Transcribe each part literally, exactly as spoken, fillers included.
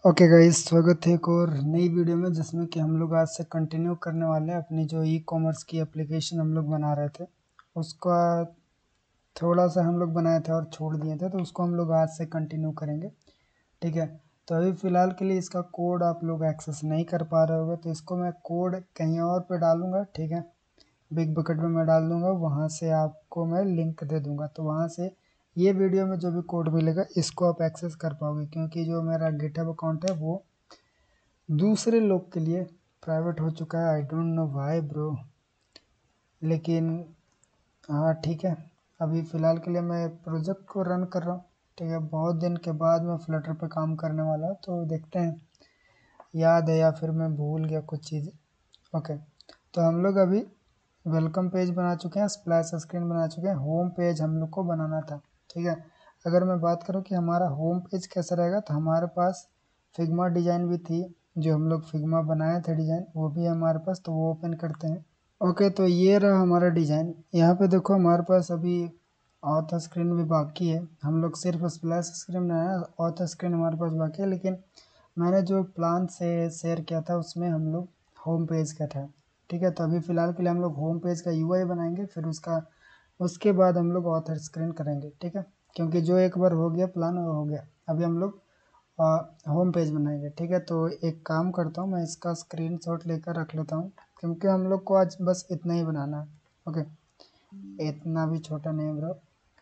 Okay guys, स्वागत है एक और नई वीडियो में जिसमें कि हम लोग आज से कंटिन्यू करने वाले हैं अपनी जो ई कॉमर्स की एप्लीकेशन हम लोग बना रहे थे उसका थोड़ा सा हम लोग बनाए थे और छोड़ दिए थे, तो उसको हम लोग आज से कंटिन्यू करेंगे। ठीक है, तो अभी फ़िलहाल के लिए इसका कोड आप लोग एक्सेस नहीं कर पा रहे होगे, तो इसको मैं कोड कहीं और पे डालूँगा। ठीक है, बिग बकेट में मैं डाल दूँगा, वहाँ से आपको मैं लिंक दे दूँगा, तो वहाँ से ये वीडियो में जो भी कोड मिलेगा इसको आप एक्सेस कर पाओगे, क्योंकि जो मेरा गिटहब अकाउंट है वो दूसरे लोग के लिए प्राइवेट हो चुका है। I don't know why bro, लेकिन हाँ ठीक है, अभी फ़िलहाल के लिए मैं प्रोजेक्ट को रन कर रहा हूँ। ठीक है, बहुत दिन के बाद मैं फ्लटर पे काम करने वाला हूँ, तो देखते हैं याद है या फिर मैं भूल गया कुछ चीज़ें। ओके, तो हम लोग अभी वेलकम पेज बना चुके हैं, स्प्लैश स्क्रीन बना चुके हैं, होम पेज हम लोग को बनाना था। ठीक है, अगर मैं बात करूँ कि हमारा होम पेज कैसा रहेगा, तो हमारे पास फिग्मा डिज़ाइन भी थी, जो हम लोग फिग्मा बनाए थे डिज़ाइन, वो भी है हमारे पास, तो वो ओपन करते हैं। ओके, तो ये रहा हमारा डिज़ाइन। यहाँ पे देखो हमारे पास अभी ऑथ स्क्रीन भी बाकी है, हम लोग सिर्फ स्प्लैश स्क्रीन बनाया, ऑथ स्क्रीन हमारे पास बाकी है, लेकिन मैंने जो प्लान से शेयर किया था उसमें हम लोग होम पेज का था। ठीक है, तो अभी फ़िलहाल के लिए हम लोग होम पेज का यूआई बनाएंगे, फिर उसका उसके बाद हम लोग ऑथर स्क्रीन करेंगे। ठीक है, क्योंकि जो एक बार हो गया प्लान वो हो गया, अभी हम लोग होम पेज बनाएंगे। ठीक है, तो एक काम करता हूँ, मैं इसका स्क्रीनशॉट लेकर रख लेता हूँ, क्योंकि हम लोग को आज बस इतना ही बनाना है। ओके, इतना भी छोटा नहीं ब्रो,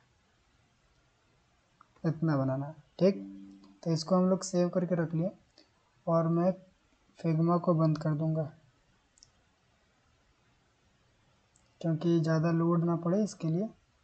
इतना बनाना है। ठीक, तो इसको हम लोग सेव करके रख लिए और मैं फिग्मा को बंद कर दूंगा, क्योंकि ज़्यादा लोड ना पड़े इसके लिए।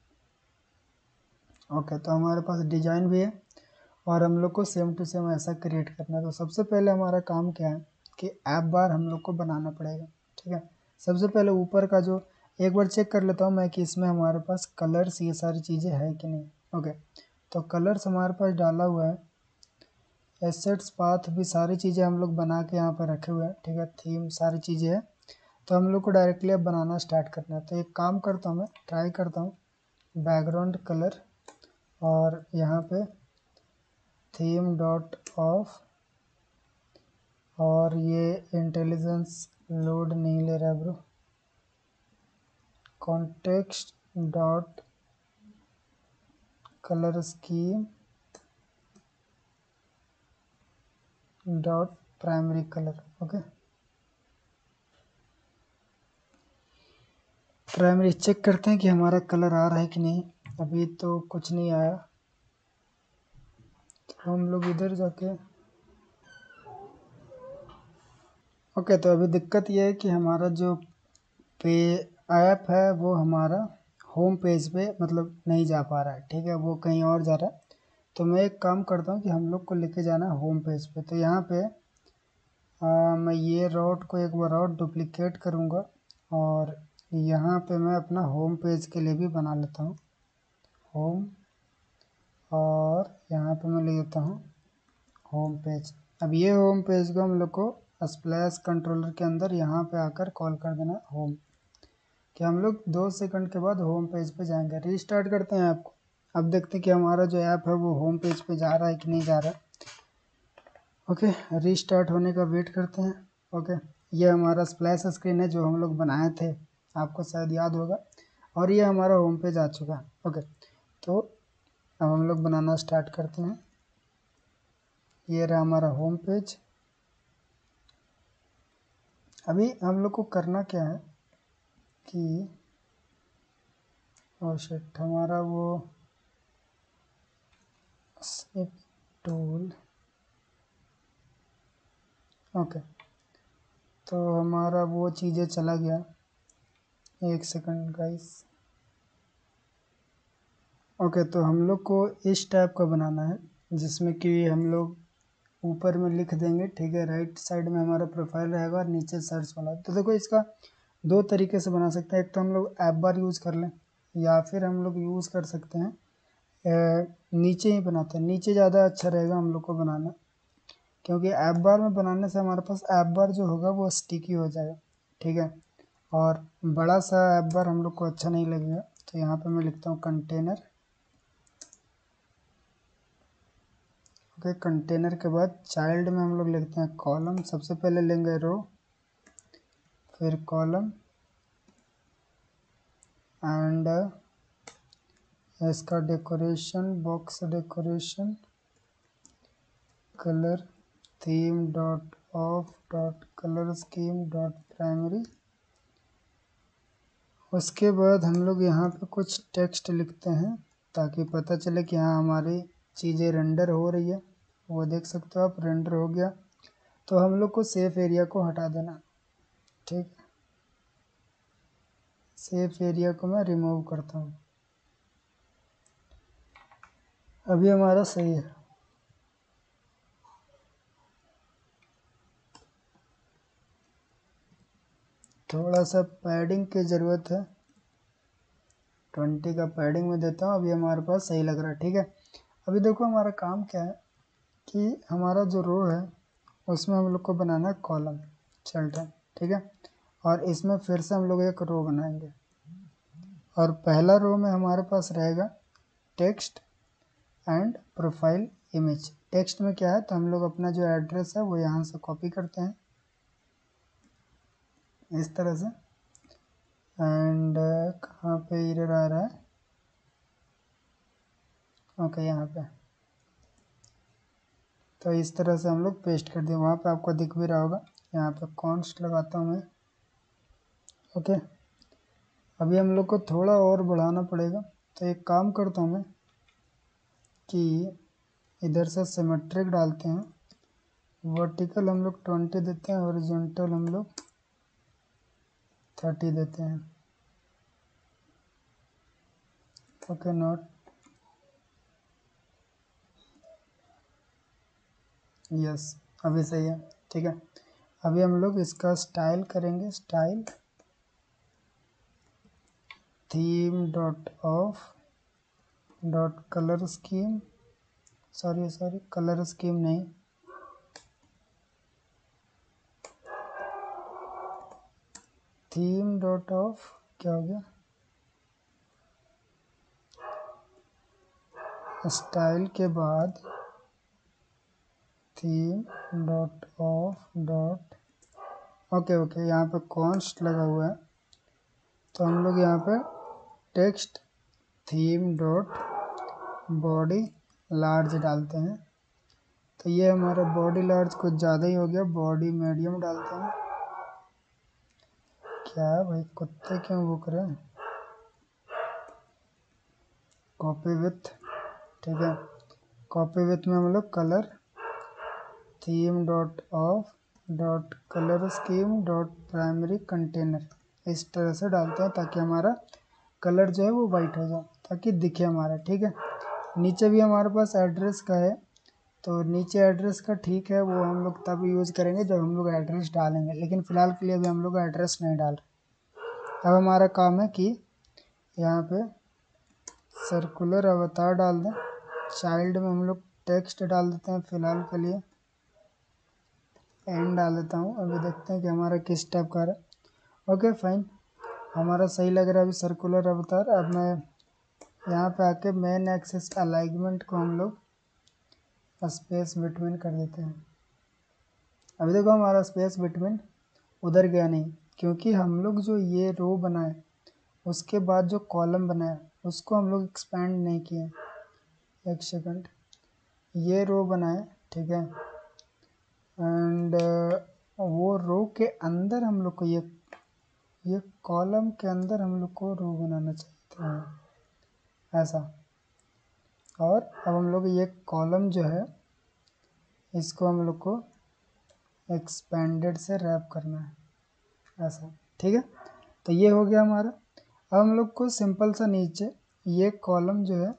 ओके, तो हमारे पास डिज़ाइन भी है और हम लोग को सेम टू सेम ऐसा क्रिएट करना है। तो सबसे पहले हमारा काम क्या है कि ऐप बार हम लोग को बनाना पड़ेगा। ठीक है, सबसे पहले ऊपर का जो एक बार चेक कर लेता हूँ मैं कि इसमें हमारे पास कलर्स ये सारी चीज़ें है कि नहीं। ओके, तो कलर्स हमारे पास डाला हुआ है, एसेट्स पाथ भी सारी चीज़ें हम लोग बना के यहाँ पर रखे हुए हैं। ठीक है, थीम सारी चीज़ें हैं, तो हम लोग को डायरेक्टली अब बनाना स्टार्ट करना है। तो एक काम करता हूँ, मैं ट्राई करता हूँ बैकग्राउंड कलर, और यहाँ पे थीम डॉट ऑफ, और ये इंटेलिजेंस लोड नहीं ले रहा bro, context dot colour scheme dot primary colour. Okay, primary check करते हैं कि हमारा कलर आ रहा है कि नहीं। अभी तो कुछ नहीं आया, तो हम लोग इधर जाके ओके, तो अभी दिक्कत ये है कि हमारा जो पे ऐप है वो हमारा होम पेज पे मतलब नहीं जा पा रहा है। ठीक है, वो कहीं और जा रहा है, तो मैं एक काम करता हूँ कि हम लोग को लेके जाना है होम पेज पे। तो यहाँ पे आ, मैं ये रोड को एक बार और डुप्लिकेट करूँगा, और यहाँ पे मैं अपना होम पेज के लिए भी बना लेता हूँ होम, और यहाँ पे मैं ले लेता हूँ होम पेज। अब ये होम पेज को हम लोग को स्प्लैश कंट्रोलर के अंदर यहाँ पे आकर कॉल कर देना होम, कि हम लोग दो सेकंड के बाद होम पेज पे जाएंगे। रीस्टार्ट करते हैं ऐप को, अब देखते हैं कि हमारा जो ऐप है वो होम पेज पे जा रहा है कि नहीं जा रहा है। ओके, रीस्टार्ट होने का वेट करते हैं। ओके, ये हमारा स्प्लैश स्क्रीन है जो हम लोग बनाए थे, आपको शायद याद होगा, और ये हमारा होम पेज आ चुका है। ओके, तो अब हम लोग बनाना स्टार्ट करते हैं। ये रहा हमारा होम पेज। अभी हम लोग को करना क्या है कि ओ शिट, हमारा वो स्निप टूल। ओके, तो हमारा वो चीज़ें चला गया, एक सेकंड गाइस। ओके, तो हम लोग को इस टाइप का बनाना है जिसमें कि हम लोग ऊपर में लिख देंगे। ठीक है, राइट साइड में हमारा प्रोफाइल रहेगा और नीचे सर्च वाला। तो देखो इसका दो तरीके से बना सकते हैं, एक तो हम लोग ऐप बार यूज़ कर लें, या फिर हम लोग यूज़ कर सकते हैं ए, नीचे ही बनाते हैं, नीचे ज़्यादा अच्छा रहेगा हम लोग को बनाना, क्योंकि ऐप बार में बनाने से हमारे पास ऐप बार जो होगा वो स्टिकी हो जाएगा। ठीक है, और बड़ा सा ऐप बार हम लोग को अच्छा नहीं लगेगा। तो यहाँ पे मैं लिखता हूँ कंटेनर। ओके, कंटेनर के बाद चाइल्ड में हम लोग लिखते हैं कॉलम। सबसे पहले लेंगे रो, फिर कॉलम, एंड इसका decoration, box decoration, colour theme dot of dot colour scheme dot primary. उसके बाद हम लोग यहाँ पे कुछ टेक्स्ट लिखते हैं ताकि पता चले कि हाँ हमारी चीज़ें रेंडर हो रही है। वो देख सकते हो आप, रेंडर हो गया। तो हम लोग को सेफ एरिया को हटा देना, ठीक है। सेफ एरिया को मैं रिमूव करता हूँ। अभी हमारा सही है। थोड़ा सा पैडिंग की ज़रूरत है, ट्वेंटी का पैडिंग में देता हूँ। अभी हमारे पास सही लग रहा है, ठीक है। अभी देखो हमारा काम क्या है कि हमारा जो रो है उसमें हम लोग को बनाना है कॉलम चिल्ड्रन, ठीक है। और इसमें फिर से हम लोग एक रो बनाएंगे, और पहला रो में हमारे पास रहेगा text and profile image. Text में क्या है, तो हम लोग अपना जो एड्रेस है वो यहाँ से कॉपी करते हैं इस तरह से। एंड कहाँ पे एरर आ रहा है, ओके यहाँ पे। तो इस तरह से हम लोग पेस्ट कर दिए, वहाँ पे आपको दिख भी रहा होगा। यहाँ पे कॉन्स्ट लगाता हूँ मैं, ओके। अभी हम लोग को थोड़ा और बढ़ाना पड़ेगा, तो एक काम करता हूँ मैं कि इधर से सिमेट्रिक डालते हैं। वर्टिकल हम लोग ट्वेंटी देते हैं, हॉरिजॉन्टल हम लोग थर्टी देते हैं, ओके। नॉट यस, अभी सही है, ठीक है। अभी हम लोग इसका स्टाइल करेंगे, style theme dot of dot colour scheme, sorry sorry colour scheme नहीं, थीम डॉट ऑफ, क्या हो गया, स्टाइल के बाद theme dot of dot, okay okay. यहाँ पे कॉन्स्ट लगा हुआ है, तो हम लोग यहाँ पे text theme dot body large डालते हैं। तो ये हमारा बॉडी लार्ज कुछ ज़्यादा ही हो गया, बॉडी मीडियम डालते हैं। क्या है भाई, कुत्ते क्यों भूख रहे हैं। कॉपी विथ, ठीक है। कॉपी विथ में हम लोग colour theme dot of dot colour scheme dot primary container, इस तरह से डालते हैं ताकि हमारा कलर जो है वो वाइट हो जाए, ताकि दिखे हमारा, ठीक है। नीचे भी हमारे पास एड्रेस का है, तो नीचे एड्रेस का ठीक है, वो हम लोग तब यूज़ करेंगे जब हम लोग एड्रेस डालेंगे, लेकिन फ़िलहाल के लिए अभी हम लोग एड्रेस नहीं डाल रहे। अब हमारा काम है कि यहाँ पे सर्कुलर अवतार डाल दें। चाइल्ड में हम लोग टेक्स्ट डाल देते हैं फ़िलहाल के लिए, एंड डाल देता हूँ। अभी देखते हैं कि हमारा किस टाइप का है, ओके फाइन। हमारा सही लग रहा है अभी सर्कुलर अवतार। अब मैं यहाँ पे आके मेन एक्सिस अलाइनमेंट को हम लोग स्पेस बिटवीन कर देते हैं। अभी देखो हमारा स्पेस बिटवीन उधर गया नहीं, क्योंकि हम लोग जो ये रो बनाए उसके बाद जो कॉलम बनाया उसको हम लोग एक्सपेंड नहीं किए। एक सेकंड, ये रो बनाए, ठीक है, एंड वो रो के अंदर हम लोग को ये ये कॉलम के अंदर हम लोग को रो बनाना चाहिए था ऐसा। और अब हम लोग ये कॉलम जो है इसको हम लोग को एक्सपेंडेड से रैप करना है ऐसा, ठीक है। तो ये हो गया हमारा। अब हम लोग को सिंपल सा नीचे ये कॉलम जो है,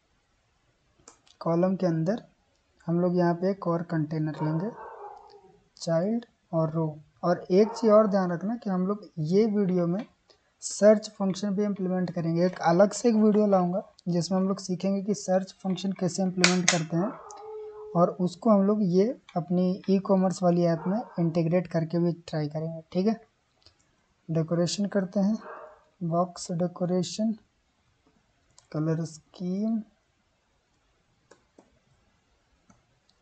कॉलम के अंदर हम लोग यहाँ पे एक और कंटेनर लेंगे, चाइल्ड और रो। और एक चीज़ और ध्यान रखना कि हम लोग ये वीडियो में सर्च फंक्शन भी इम्प्लीमेंट करेंगे। एक अलग से एक वीडियो लाऊंगा जिसमें हम लोग सीखेंगे कि सर्च फंक्शन कैसे इम्प्लीमेंट करते हैं, और उसको हम लोग ये अपनी ई कॉमर्स वाली ऐप में इंटीग्रेट करके भी ट्राई करेंगे, ठीक है। डेकोरेशन करते हैं, box decoration, colour scheme,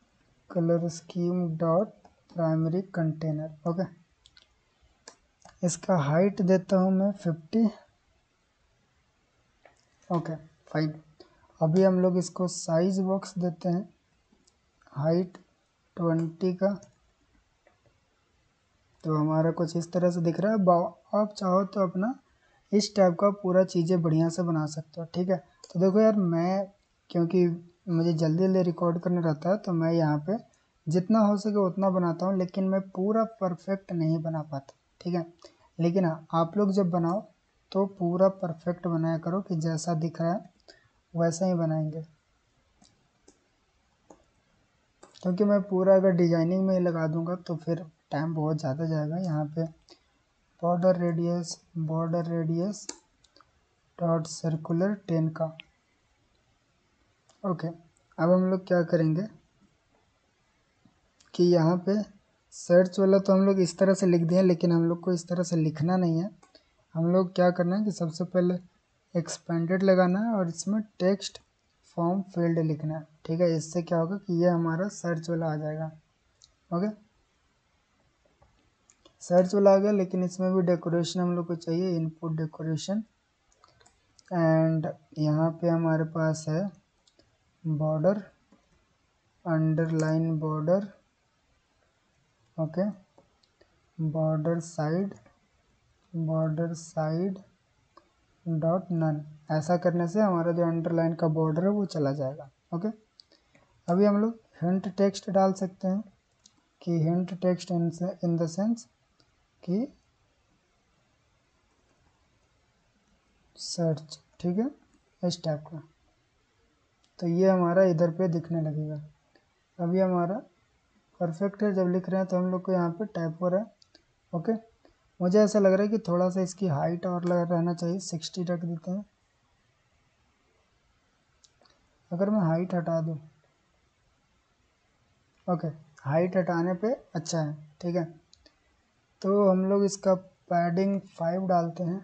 colour scheme dot primary container. Okay, इसका हाइट देता हूँ मैं फिफ्टी। Okay fine. अभी हम लोग इसको साइज बॉक्स देते हैं हाइट ट्वेंटी का, तो हमारा कुछ इस तरह से दिख रहा है। आप चाहो तो अपना इस टाइप का पूरा चीज़ें बढ़िया से बना सकते हो, ठीक है। तो देखो यार, मैं क्योंकि मुझे जल्दी जल्दी रिकॉर्ड करना रहता है तो मैं यहाँ पे जितना हो सके उतना बनाता हूँ, लेकिन मैं पूरा परफेक्ट नहीं बना पाता, ठीक है। लेकिन हाँ, आप लोग जब बनाओ तो पूरा परफेक्ट बनाया करो कि जैसा दिख रहा है वैसा ही बनाएंगे, क्योंकि मैं पूरा अगर डिजाइनिंग में ही लगा दूंगा तो फिर टाइम बहुत ज़्यादा जाएगा। यहाँ पे border radius border radius dot circular ten का। ओके, अब हम लोग क्या करेंगे कि यहाँ पे सर्च वाला तो हम लोग इस तरह से लिख दिए, लेकिन हम लोग को इस तरह से लिखना नहीं है। हम लोग क्या करना है कि सबसे पहले एक्सपेंडेड लगाना है और इसमें टेक्स्ट फॉर्म फील्ड लिखना है, ठीक है। इससे क्या होगा कि ये हमारा सर्च वाला आ जाएगा। ओके, सर्च वाला आ गया, लेकिन इसमें भी डेकोरेशन हम लोग को चाहिए, इनपुट डेकोरेशन। एंड यहाँ पे हमारे पास है border underline border. Okay, border side border side dot none. ऐसा करने से हमारा जो अंडरलाइन का बॉर्डर है वो चला जाएगा। ओके, अभी हम लोग हिंट टेक्स्ट डाल सकते हैं कि hint text in the sense कि सर्च, ठीक है, इस टाइप का। तो ये हमारा इधर पे दिखने लगेगा। अभी हमारा परफेक्ट है। जब लिख रहे हैं तो हम लोग को यहाँ पे टाइप हो रहा है। ओके, मुझे ऐसा लग रहा है कि थोड़ा सा इसकी हाइट और लगा रहना चाहिए, सिक्सटी रख देते हैं। अगर मैं हाइट हटा दूँ, ओके, हाइट हटाने पे अच्छा है, ठीक है। तो हम लोग इसका पैडिंग फाइव डालते हैं।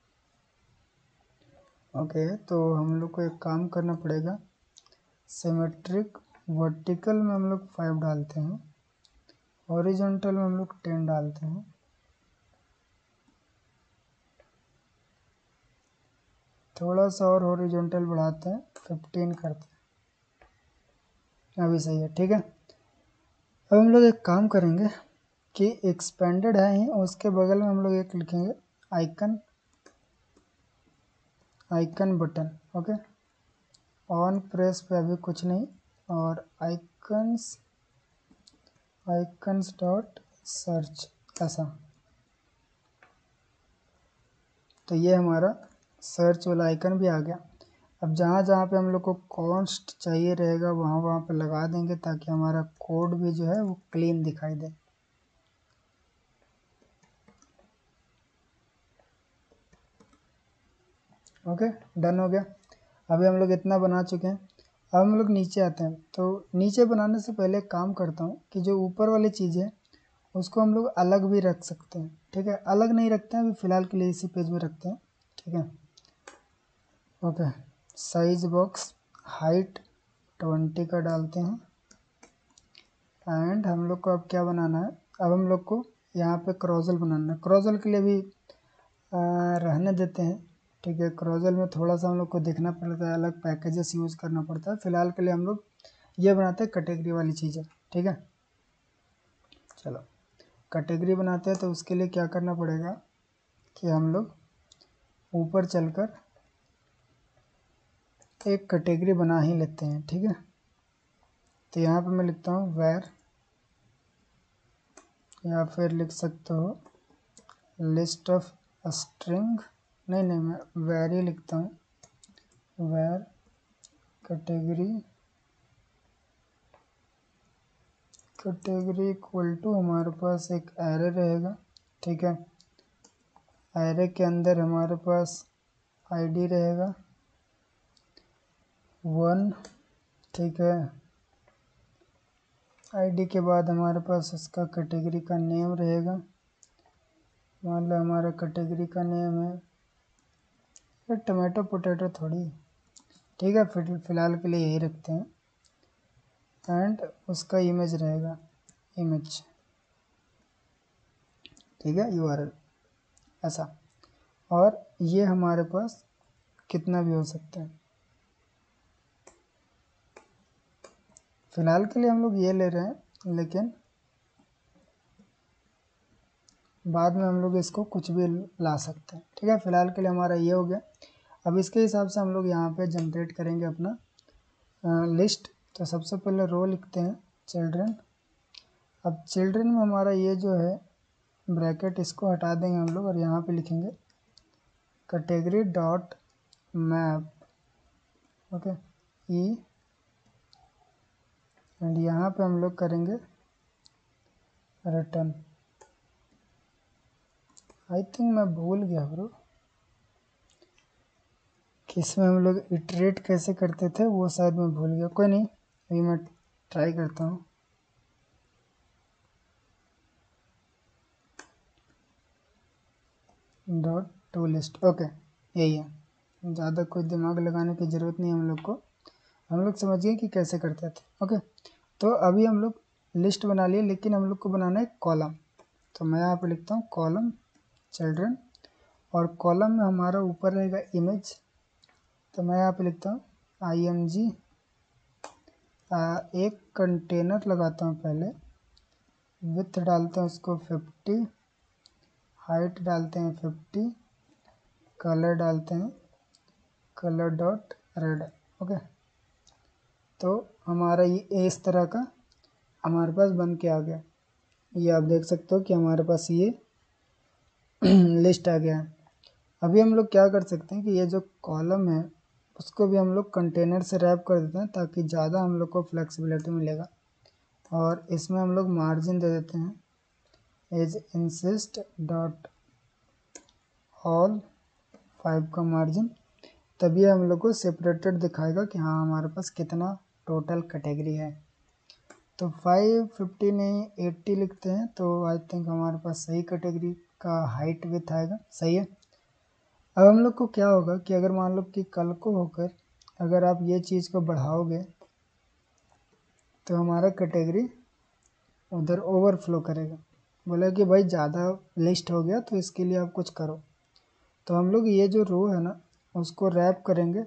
ओके, तो हम लोग को एक काम करना पड़ेगा, सिमेट्रिक वर्टिकल में हम लोग फाइव डालते हैं, हॉरिजॉन्टल में हम लोग टेन डालते हैं। थोड़ा सा और हॉरिजॉन्टल बढ़ाते हैं, फिफ्टीन करते हैं। अभी सही है, ठीक है। अब हम लोग एक काम करेंगे कि एक्सपेंडेड है ही, उसके बगल में हम लोग एक लिखेंगे icon icon button. Okay, on press पे अभी कुछ नहीं, और आइकन्स आइकन्स डॉट सर्च ऐसा। तो ये हमारा सर्च वाला आइकन भी आ गया। अब जहाँ जहाँ पे हम लोग को कॉन्स्ट चाहिए रहेगा वहाँ वहाँ पे लगा देंगे, ताकि हमारा कोड भी जो है वो क्लीन दिखाई दे। ओके, डन हो गया। अभी हम लोग इतना बना चुके हैं। अब हम लोग नीचे आते हैं। तो नीचे बनाने से पहले काम करता हूँ कि जो ऊपर वाली चीज़ है उसको हम लोग अलग भी रख सकते हैं, ठीक है। अलग नहीं रखते हैं अभी फ़िलहाल के लिए, इसी पेज में रखते हैं, ठीक है। Okay, size box height twenty का डालते हैं। एंड हम लोग को अब क्या बनाना है, अब हम लोग को यहाँ पे क्रॉजल बनाना है। क्रॉजल के लिए भी आ, रहने देते हैं, ठीक है। क्रॉजल में थोड़ा सा हम लोग को देखना पड़ता है, अलग पैकेजेस यूज़ करना पड़ता है। फ़िलहाल के लिए हम लोग ये बनाते हैं कैटेगरी वाली चीज़ें, ठीक है। चलो कैटेगरी बनाते हैं, तो उसके लिए क्या करना पड़ेगा कि हम लोग ऊपर चलकर एक कैटेगरी बना ही लेते हैं, ठीक है। तो यहाँ पे मैं लिखता हूँ वेर, या फिर लिख सकते हो लिस्ट ऑफ स्ट्रिंग। नहीं नहीं मैं वेर ही लिखता हूँ, where category category equal to हमारे पास एक एरे रहेगा, ठीक है। एरे के अंदर हमारे पास आईडी रहेगा वन, ठीक है। आईडी के बाद हमारे पास इसका कैटेगरी का नेम रहेगा। मान लो हमारा कैटेगरी का नेम है ये टमाटो पोटैटो थोड़ी, ठीक है। फिर फिलहाल के लिए यही रखते हैं। एंड उसका इमेज रहेगा इमेज, ठीक है, यूआरएल ऐसा। और ये हमारे पास कितना भी हो सकता है। फिलहाल के लिए हम लोग ये ले रहे हैं, लेकिन बाद में हम लोग इसको कुछ भी ला सकते हैं, ठीक है। फिलहाल के लिए हमारा ये हो गया। अब इसके हिसाब से हम लोग यहाँ पे जनरेट करेंगे अपना लिस्ट। तो सबसे पहले रो लिखते हैं चिल्ड्रन। अब चिल्ड्रन में हमारा ये जो है ब्रैकेट, इसको हटा देंगे हम लोग और यहाँ पे लिखेंगे category dot map, okay e, and यहाँ पे हम लोग करेंगे रिटर्न। आई थिंक मैं भूल गया ब्रो कि इसमें हम लोग इटरेट कैसे करते थे, वो शायद मैं भूल गया। कोई नहीं, अभी मैं ट्राई करता हूँ। डॉट टू लिस्ट, ओके यही है, ज़्यादा कोई दिमाग लगाने की ज़रूरत नहीं हम लोग को, हम लोग समझ गए कि कैसे करते थे। ओके, तो अभी हम लोग लिस्ट बना लिए, लेकिन हम लोग को बनाना है कॉलम। तो मैं यहाँ पे लिखता हूँ कॉलम चिल्ड्रन, और कॉलम में हमारा ऊपर रहेगा इमेज। तो मैं यहाँ पे लिखता हूँ आई एम जी, एक कंटेनर लगाता हूँ पहले, विथ डालते हैं उसको फिफ्टी, हाइट डालते हैं फिफ्टी, कलर डालते हैं कलर डॉट रेड, ओके। तो हमारा ये इस तरह का हमारे पास बन के आ गया। ये आप देख सकते हो कि हमारे पास ये लिस्ट आ गया है। अभी हम लोग क्या कर सकते हैं कि ये जो कॉलम है उसको भी हम लोग कंटेनर से रैप कर देते हैं, ताकि ज़्यादा हम लोग को फ्लेक्सिबिलिटी मिलेगा। और इसमें हम लोग मार्जिन दे देते हैं edge insets dot all five का मार्जिन, तभी हम लोग को सेपरेटेड दिखाएगा कि हाँ हमारे पास कितना टोटल कैटेगरी है। तो फाइव फिफ्टी नहीं एट्टी लिखते हैं, तो आई थिंक हमारे पास सही कैटेगरी का हाइट विथ आएगा, सही है। अब हम लोग को क्या होगा कि अगर मान लो कि कल को होकर अगर आप ये चीज़ को बढ़ाओगे तो हमारा कैटेगरी उधर ओवरफ्लो करेगा, बोला कि भाई ज़्यादा लिस्ट हो गया तो इसके लिए आप कुछ करो। तो हम लोग ये जो रो है ना उसको रैप करेंगे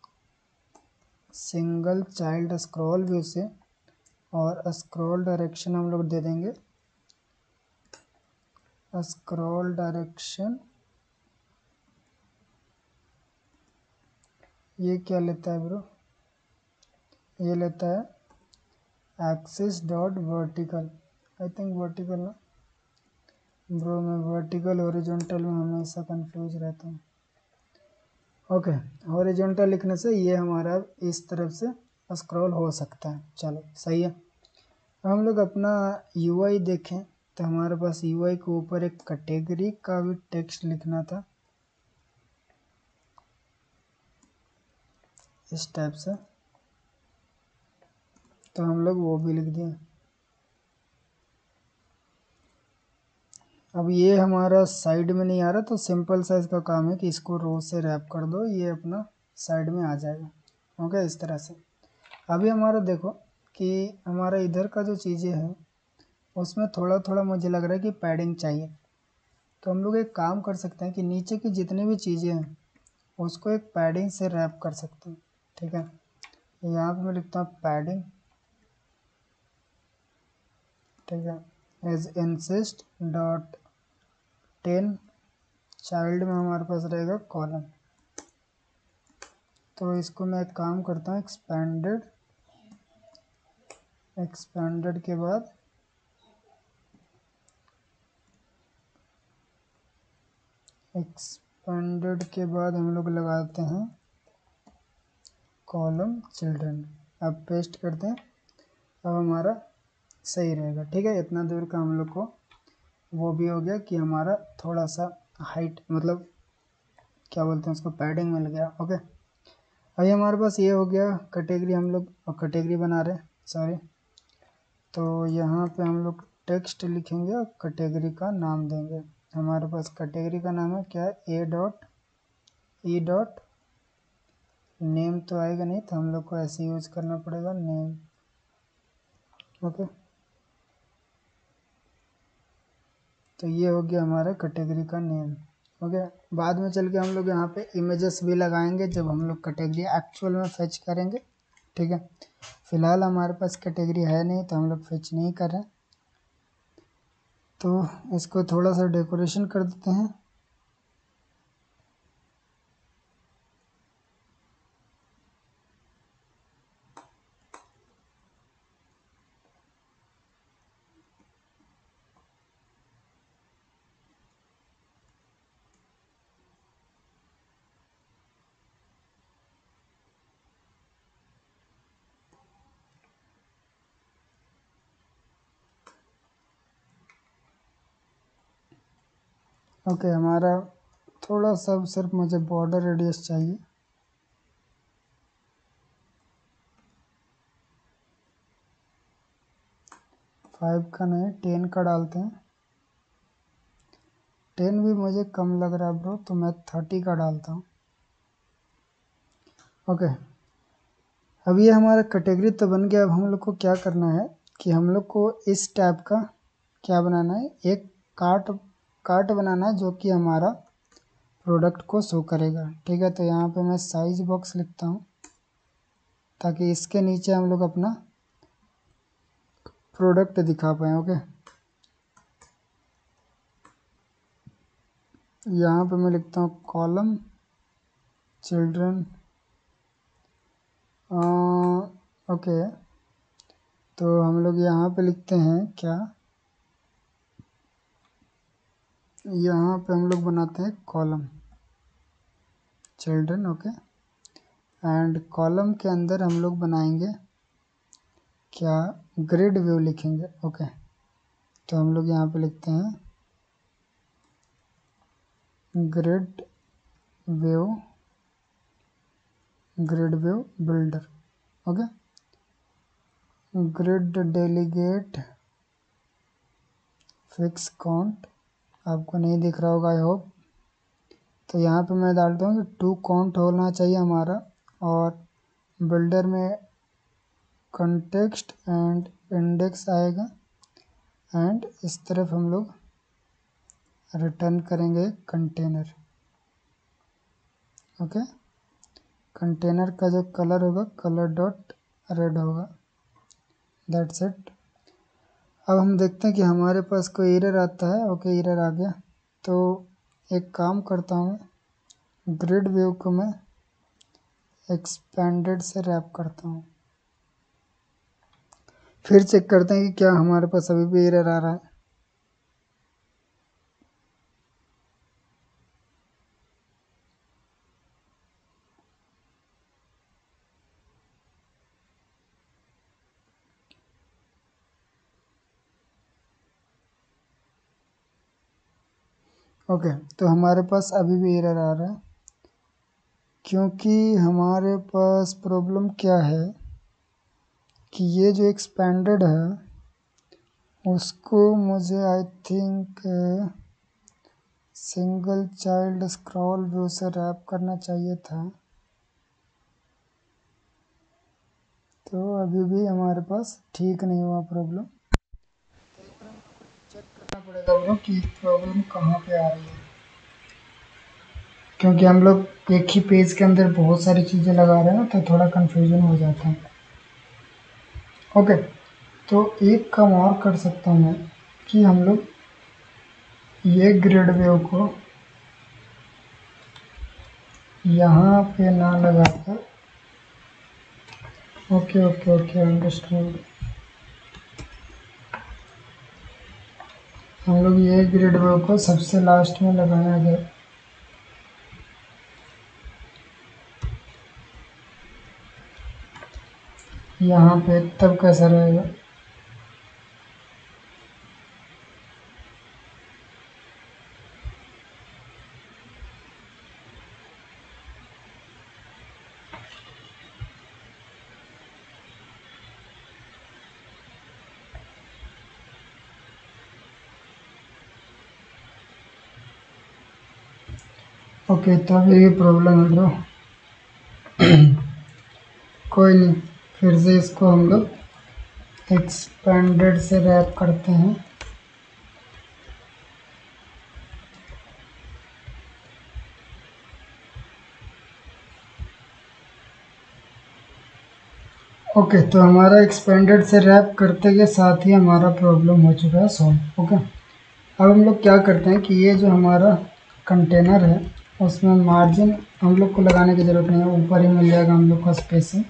सिंगल चाइल्ड स्क्रॉल व्यू से, और स्क्रॉल डायरेक्शन हम लोग दे देंगे स्क्रॉल डायरेक्शन, ये क्या लेता है ब्रो, ये लेता है axis dot vertical, I think vertical ना ब्रो, मैं वर्टिकल हॉरिजॉन्टल में हमेशा कंफ्यूज रहता हूँ। ओके, हॉरिजॉन्टल लिखने से ये हमारा इस तरफ से स्क्रॉल हो सकता है, चलो सही है। हम लोग अपना यूआई देखें तो हमारे पास यूआई के ऊपर एक कैटेगरी का भी टेक्स्ट लिखना था इस टाइप से, तो हम लोग वो भी लिख दिए। अब ये हमारा साइड में नहीं आ रहा, तो सिंपल सा इसका काम है कि इसको रो से रैप कर दो, ये अपना साइड में आ जाएगा, ओके इस तरह से। अभी हमारा देखो कि हमारा इधर का जो चीज़ें हैं उसमें थोड़ा थोड़ा मुझे लग रहा है कि पैडिंग चाहिए। तो हम लोग एक काम कर सकते हैं कि नीचे की जितनी भी चीज़ें हैं उसको एक पैडिंग से रैप कर सकते हैं, ठीक है। यहाँ पे मैं लिखता हूँ पैडिंग, ठीक है, edge insets dot ten, child में हमारे पास रहेगा कॉलम। तो इसको मैं एक काम करता हूँ एक्सपेंडेड, एक्सपेंडेड के बाद एक्सपेंडेड के बाद हम लोग लगाते हैं कॉलम चिल्ड्रन। अब पेस्ट करते हैं, अब हमारा सही रहेगा, ठीक है। इतना दूर का हम लोग को वो भी हो गया कि हमारा थोड़ा सा हाइट, मतलब क्या बोलते हैं उसको, पैडिंग मिल गया, ओके। अभी हमारे पास ये हो गया कैटेगरी, हम लोग कैटेगरी बना रहे हैं, सॉरी। तो यहाँ पे हम लोग टेक्स्ट लिखेंगे और कैटेगरी का नाम देंगे। हमारे पास कैटेगरी का नाम है क्या है, a dot e dot name, तो आएगा नहीं तो हम लोग को ऐसे यूज करना पड़ेगा नेम, ओके, तो ये हो गया हमारा कैटेगरी का नेम। ओके, बाद में चल के हम लोग यहाँ पे इमेजेस भी लगाएंगे जब हम लोग कैटेगरी एक्चुअल में फेच करेंगे। ठीक है, फिलहाल हमारे पास कैटेगरी है नहीं तो हम लोग फेच नहीं कर रहे, तो इसको थोड़ा सा डेकोरेशन कर देते हैं। ओके, हमारा थोड़ा सा सिर्फ मुझे बॉर्डर रेडियस चाहिए। फाइव का नहीं, टेन का डालते हैं। टेन भी मुझे कम लग रहा है ब्रो, तो मैं थर्टी का डालता हूँ। ओके, अब ये हमारा कैटेगरी तो बन गया। अब हम लोग को क्या करना है कि हम लोग को इस टैब का क्या बनाना है, एक कार्ट कार्ट बनाना है जो कि हमारा प्रोडक्ट को शो करेगा। ठीक है, तो यहाँ पे मैं साइज बॉक्स लिखता हूँ ताकि इसके नीचे हम लोग अपना प्रोडक्ट दिखा पाए। ओके, यहाँ पे मैं लिखता हूँ कॉलम चिल्ड्रन। ओके, तो हम लोग यहाँ पे लिखते हैं क्या, यहाँ पे हम लोग बनाते हैं column children. Okay, and column के अंदर हम लोग बनाएंगे क्या, ग्रिड व्यू लिखेंगे। ओके, तो हम लोग यहाँ पे लिखते हैं grid view, grid view builder. Okay, grid delegate fix count, आपको नहीं दिख रहा होगा आई होप। तो यहाँ पे मैं डालता हूँ कि टू काउंट होना चाहिए हमारा, और बिल्डर में कंटेक्स्ट एंड इंडेक्स आएगा, एंड इस तरफ हम लोग रिटर्न करेंगे कंटेनर। ओके, कंटेनर का जो कलर होगा कलर डॉट रेड होगा, दैट्स इट। अब हम देखते हैं कि हमारे पास कोई एरर आता है। ओके, एरर आ गया, तो एक काम करता हूँ, ग्रिड व्यू को मैं एक्सपेंडेड से रैप करता हूँ। फिर चेक करते हैं कि क्या हमारे पास अभी भी एरर आ रहा है। ओके, तो हमारे पास अभी भी एरर आ रहा है, क्योंकि हमारे पास प्रॉब्लम क्या है कि ये जो एक्सपेंडेड है उसको मुझे I think single child scroll view से रैप करना चाहिए था। तो अभी भी हमारे पास ठीक नहीं हुआ प्रॉब्लम, चेक करना पड़ेगा ब्रो कि प्रॉब्लम कहाँ पे आ रही है, क्योंकि हम लोग एक ही पेज के अंदर बहुत सारी चीज़ें लगा रहे हैं ना, तो थोड़ा कन्फ्यूजन हो जाता है। ओके, तो एक काम और कर सकता हूँ मैं कि हम लोग ये ग्रिड व्यू को यहाँ पे ना लगाकर, ओके ओके ओके अंडरस्टूड, हम लोग ये ग्रिड व्यू को सबसे लास्ट में लगाया गया। यहाँ पे तब कैसा रहेगा, ओके तब ये प्रॉब्लम है ब्रो। कोई नहीं, फिर से इसको हम लोग एक्सपेंडेड से रैप करते हैं। ओके okay, तो हमारा एक्सपेंडेड से रैप करते के साथ ही हमारा प्रॉब्लम हो चुका है सॉल्व। ओके, अब हम लोग क्या करते हैं कि ये जो हमारा कंटेनर है उसमें मार्जिन हम लोग को लगाने की ज़रूरत नहीं है, ऊपर ही मिल जाएगा हम लोग को स्पेसिंग।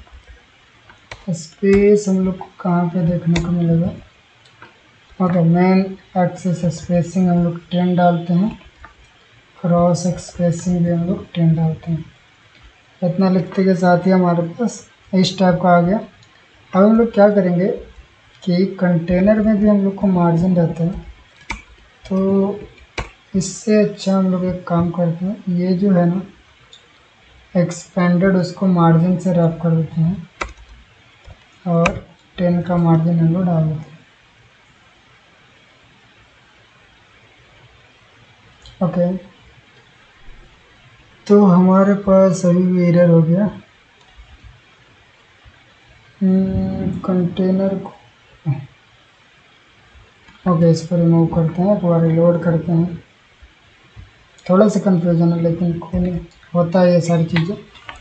स्पेस हम लोग को कहाँ पे देखने को मिलेगा? ओके, मेन एक्सिस स्पेसिंग हम लोग टेन डालते हैं, क्रॉस स्पेसिंग भी हम लोग टेन डालते हैं। इतना लिखते के साथ ही हमारे पास इस टाइप का आ गया। अब हम लोग क्या करेंगे कि कंटेनर में भी हम लोग को मार्जिन रहते हैं, तो इससे अच्छा हम लोग एक काम करते हैं, ये जो है ना एक्सपेंडेड उसको मार्जिन से रैप कर देते हैं और टेन का मार्जिन हम लोग डाल देते हैं। ओके, तो हमारे पास अभी भी एरर हो गया। कंटेनर को ओके इसको रिमूव करते हैं, एक बार रिलोड करते हैं। थोड़ा सा कंफ्यूजन है लेकिन कोई नहीं, होता है ये सारी चीज़ें।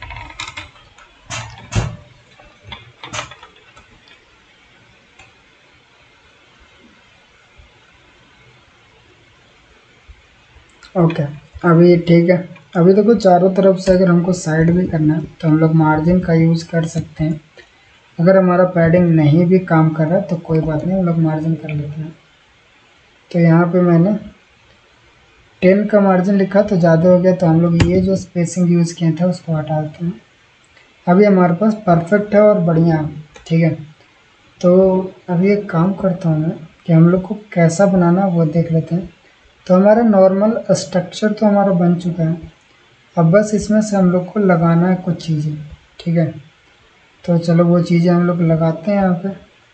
ओके अभी ठीक है। अभी देखो चारों तरफ से अगर हमको साइड भी करना है तो हम लोग मार्जिन का यूज़ कर सकते हैं। अगर हमारा पैडिंग नहीं भी काम कर रहा तो कोई बात नहीं, हम लोग मार्जिन कर लेते हैं। तो यहाँ पे मैंने टेन का मार्जिन लिखा तो ज़्यादा हो गया, तो हम लोग ये जो स्पेसिंग यूज़ किए थे उसको हटा देते हैं। अभी हमारे पास परफेक्ट है और बढ़िया, ठीक है। तो अभी एक काम करता हूँ मैं कि हम लोग को कैसा बनाना वो देख लेते हैं। तो हमारा नॉर्मल स्ट्रक्चर तो हमारा बन चुका है, अब बस इसमें से हम लोग को लगाना है कुछ चीज़ें, ठीक है। तो चलो वो चीज़ें हम लोग लगाते हैं यहाँ पे।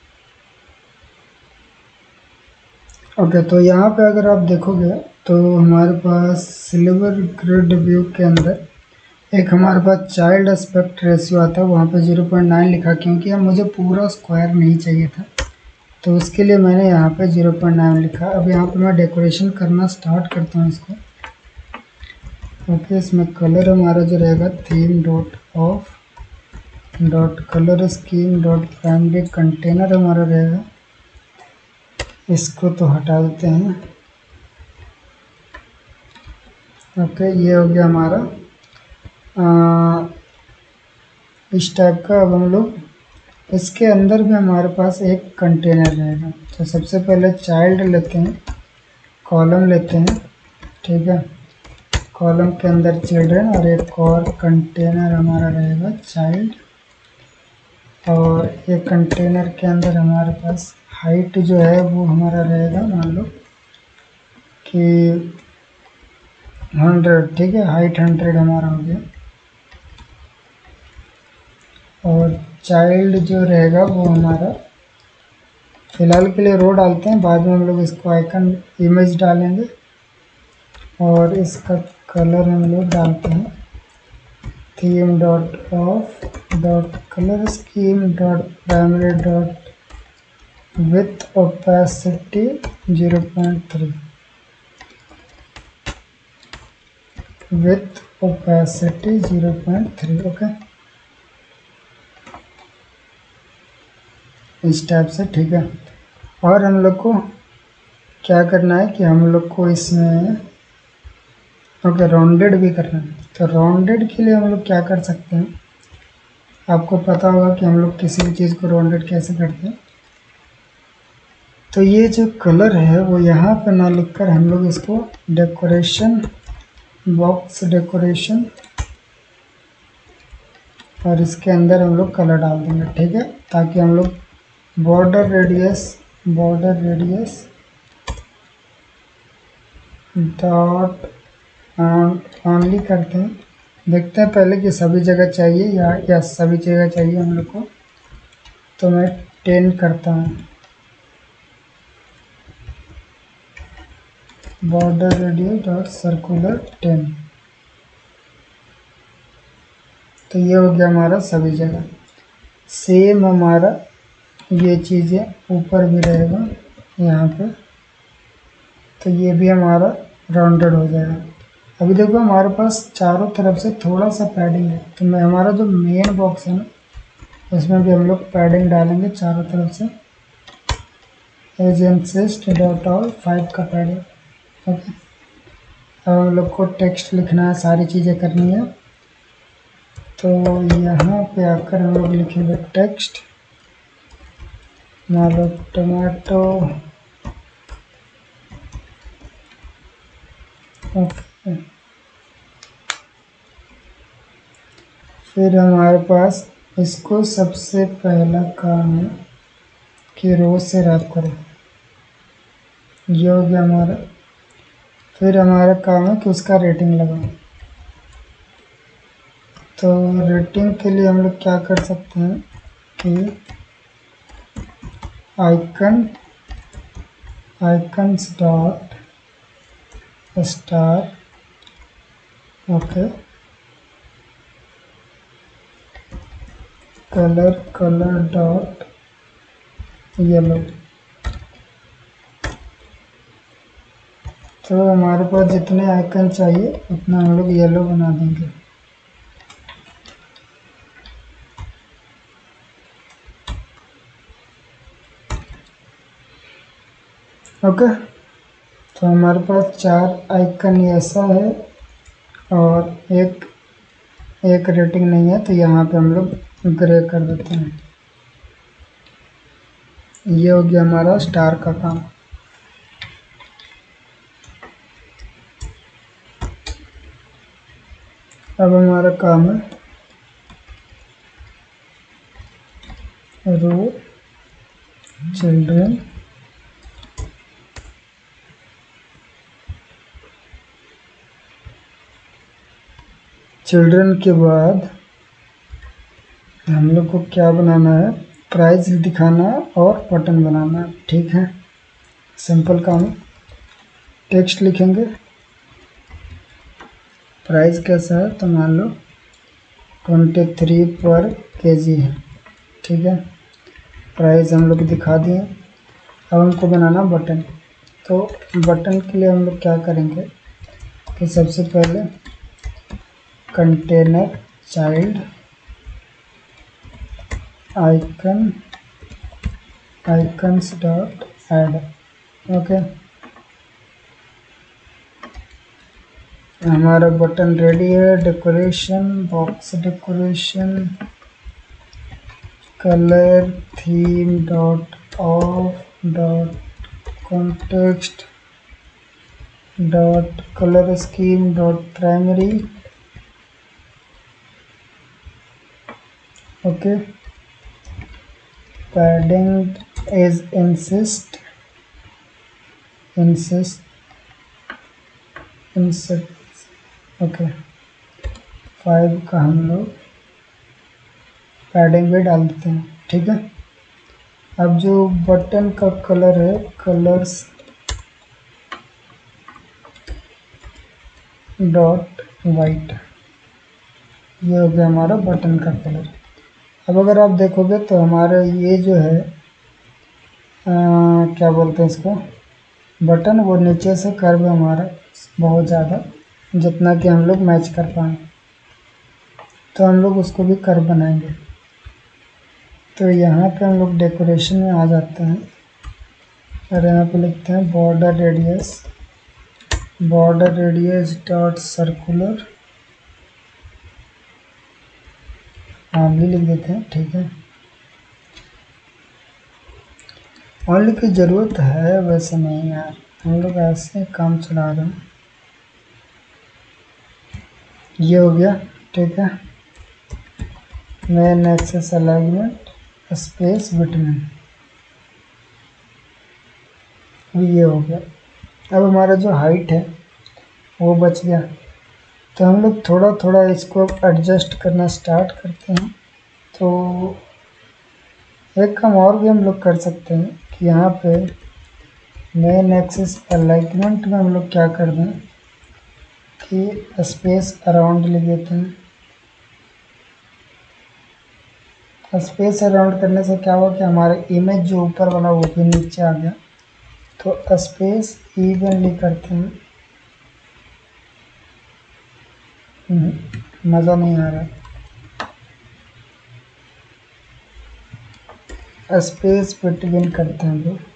ओके, तो यहाँ पे अगर आप देखोगे तो हमारे पास सिल्वर ग्रिड व्यू के अंदर एक हमारे पास चाइल्ड एस्पेक्ट रेशियो आता है, वहाँ पे ज़ीरो पॉइंट नाइन लिखा, क्योंकि अब मुझे पूरा स्क्वायर नहीं चाहिए था तो उसके लिए मैंने यहाँ पे ज़ीरो पॉइंट नाइन लिखा। अब यहाँ पे मैं डेकोरेशन करना स्टार्ट करता हूँ इसको। ओके, इसमें कलर हमारा जो रहेगा theme dot of dot colour scheme dot primary container हमारा रहेगा, इसको तो हटा देते हैं। ओके, ये हो गया हमारा आ, इस टाइप का। अब हम लोग इसके अंदर भी हमारे पास एक कंटेनर रहेगा, तो सबसे पहले चाइल्ड लेते हैं, कॉलम लेते हैं, ठीक है। कॉलम के अंदर चिल्ड्रन और एक और कंटेनर हमारा रहेगा चाइल्ड, और एक कंटेनर के अंदर हमारे पास हाइट जो है वो हमारा रहेगा, मान लो कि हंड्रेड, ठीक है। हाइट हंड्रेड हमारा हो गया। और चाइल्ड जो रहेगा वो हमारा फिलहाल के लिए रो डालते हैं, बाद में हम लोग इसको आइकन इमेज डालेंगे। और इसका कलर हम लोग डालते हैं theme dot of dot colour scheme dot primary dot with opacity zero point three with opacity zero point three. Okay, इस टाइप से, ठीक है। और हम लोग को क्या करना है कि हम लोग को इसमें ओके राउंडेड भी करना है। तो राउंडेड के लिए हम लोग क्या कर सकते हैं, आपको पता होगा कि हम लोग किसी भी चीज़ को राउंडेड कैसे करते हैं। तो ये जो कलर है वो यहाँ पे ना लिखकर हम लोग इसको डेकोरेशन बॉक्स डेकोरेशन और इसके अंदर हम लोग कलर डाल देंगे, ठीक है। ताकि हम लोग border radius border radius dot only करते हैं, देखते हैं पहले कि सभी जगह चाहिए या या सभी जगह चाहिए हम लोग को। तो मैं टेन करता हूँ, border radius dot circular ten. तो ये हो गया हमारा सभी जगह। सेम हमारा ये चीज़ें ऊपर भी रहेगा यहाँ पे, तो ये भी हमारा राउंडेड हो जाएगा। अभी देखो हमारे पास चारों तरफ से थोड़ा सा पैडिंग है, तो मैं हमारा जो मेन बॉक्स है ना उसमें भी हम लोग पैडिंग डालेंगे चारों तरफ से। Edge insets dot all five का पैडिंग। ओके, अब हम लोग को टेक्स्ट लिखना है, सारी चीज़ें करनी है। तो यहाँ पे आकर हम लोग लिखेंगे टेक्स्ट मालो टमाटो। ओके, फिर हमारे पास इसको सबसे पहला काम है कि रोज से रैप करो, ये हो गया हमारा। फिर हमारा काम है कि उसका रेटिंग लगाओ। तो रेटिंग के लिए हम लोग क्या कर सकते हैं कि icon icons dot star. Okay, colour colour dot yellow. तो हमारे पास जितने आइकन चाहिए उतना हम लोग येलो बना देंगे। ओके, तो हमारे पास चार आइकन ऐसा है और एक एक रेटिंग नहीं है, तो यहाँ पे हम लोग ग्रे कर देते हैं। ये हो गया हमारा स्टार का काम। अब हमारा काम है रो चिल्ड्रन चिल्ड्रन के बाद हम लोग को क्या बनाना है, प्राइस दिखाना है और बटन बनाना है। ठीक है, सिंपल काम है। टेक्स्ट लिखेंगे, प्राइस कैसा है तो मान लो ट्वेंटी थ्री पर के जी है। ठीक है, प्राइस हम लोग दिखा दिए। अब हमको बनाना बटन। तो बटन के लिए हम लोग क्या करेंगे कि सबसे पहले container child icon icons dot add. Okay, हमारा बटन रेडी है। Decoration box decoration colour theme dot of dot context dot colour scheme dot primary. Okay, padding is insets insets insets okay, five का हम लोग padding भी डाल देते हैं। ठीक है, अब जो बटन का कलर है कलर्स डॉट वाइट, ये हो गया हमारा बटन का कलर। अब अगर आप देखोगे तो हमारा ये जो है आ, क्या बोलते हैं इसको, बटन, वो नीचे से कर्व हमारा बहुत ज़्यादा, जितना कि हम लोग मैच कर पाएँ, तो हम लोग उसको भी कर्व बनाएंगे। तो यहाँ पे हम लोग डेकोरेशन में आ जाते हैं और यहाँ पे लिखते हैं border radius border radius dot circular, हाँ भी लिख देते हैं। ठीक है, ऑनली की ज़रूरत है वैसे नहीं यार, हम लोग ऐसे काम चला रहे हैं। ये हो गया। ठीक है, main axis alignment space between, ये हो गया। अब हमारा जो हाइट है वो बच गया, तो हम लोग थोड़ा थोड़ा इसको एडजस्ट करना स्टार्ट करते हैं। तो एक काम और भी हम लोग कर सकते हैं कि यहाँ पे मेन एक्सिस अलाइनमेंट में हम लोग क्या कर दें कि स्पेस अराउंड लिख देते हैं। स्पेस अराउंड करने से क्या हुआ कि हमारा इमेज जो ऊपर वाला वो भी नीचे आ गया। तो स्पेस इवनली करते हैं, मज़ा नहीं आ रहा। स्पेस बिटवीन करते हैं तो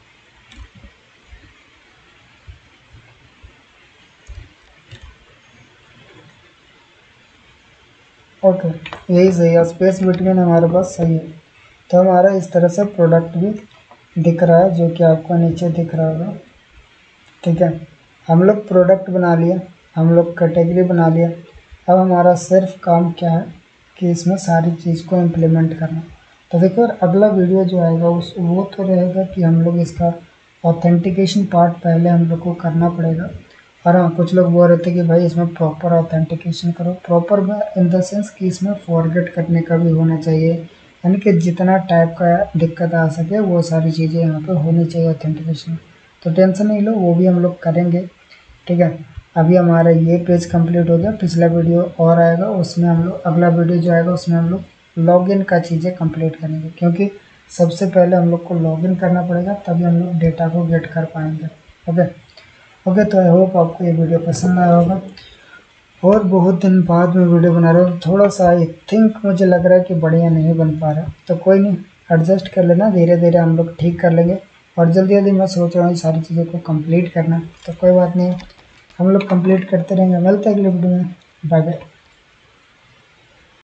ओके, यही सही है, स्पेस बिटवीन हमारे पास सही है। तो हमारा इस तरह से प्रोडक्ट भी दिख रहा है जो कि आपको नीचे दिख रहा होगा। ठीक है, हम लोग प्रोडक्ट बना लिया, हम लोग कैटेगरी बना लिया। अब हमारा सिर्फ काम क्या है कि इसमें सारी चीज़ को इम्प्लीमेंट करना। तो देखो अगला वीडियो जो आएगा उस वो तो रहेगा कि हम लोग इसका ऑथेंटिकेशन पार्ट पहले हम लोग को करना पड़ेगा। और हाँ, कुछ लोग बोल रहे थे कि भाई इसमें प्रॉपर ऑथेंटिकेशन करो। प्रॉपर में इन द सेंस कि इसमें फॉरगेट करने का भी होना चाहिए, यानी कि जितना टाइप का दिक्कत आ सके वो सारी चीज़ें यहाँ पे होनी चाहिए ऑथेंटिकेशन। तो टेंशन नहीं लो, वो भी हम लोग करेंगे। ठीक है, अभी हमारा ये पेज कंप्लीट हो गया। पिछला वीडियो और आएगा, उसमें हम लोग अगला वीडियो जो आएगा उसमें हम लोग लॉगिन का चीज़ें कंप्लीट करेंगे, क्योंकि सबसे पहले हम लोग को लॉगिन करना पड़ेगा, तभी हम लोग डेटा को गेट कर पाएंगे। ओके ओके तो आई होप आपको ये वीडियो पसंद आया होगा। और बहुत दिन बाद में वीडियो बना रहा हूँ, थोड़ा सा आई थिंक मुझे लग रहा है कि बढ़िया नहीं बन पा रहा, तो कोई नहीं, एडजस्ट कर लेना, धीरे धीरे हम लोग ठीक कर लेंगे। और जल्दी जल्दी मैं सोच रहा हूँ सारी चीज़ों को कंप्लीट करना, तो कोई बात नहीं, हम लोग कंप्लीट करते रहेंगे। मिलते हैं अगले वीडियो में, बाय बाय।